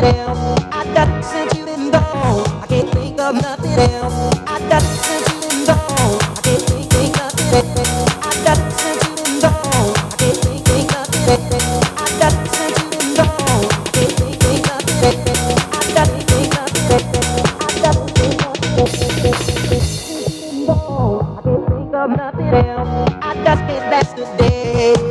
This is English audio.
else. I got since you been gone. I can't think of nothing else. I got since you been gone. I can't think nothing else. I got since you been gone. I can't think nothing else. I got since you been gone. I can't think nothing else. I got think nothing else. I got think nothing else. Since you been gone, I can't think of nothing else. I just can't last today.